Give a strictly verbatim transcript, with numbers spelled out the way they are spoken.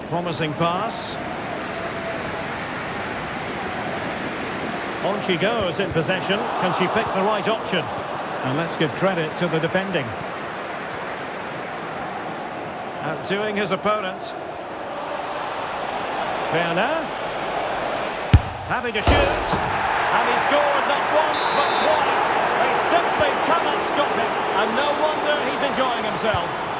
Promising pass. On she goes in possession. Can she pick the right option? And let's give credit to the defending. Outdoing his opponent. Werner. Having to shoot. And he scored not once but twice. They simply cannot stop him. And no wonder he's enjoying himself.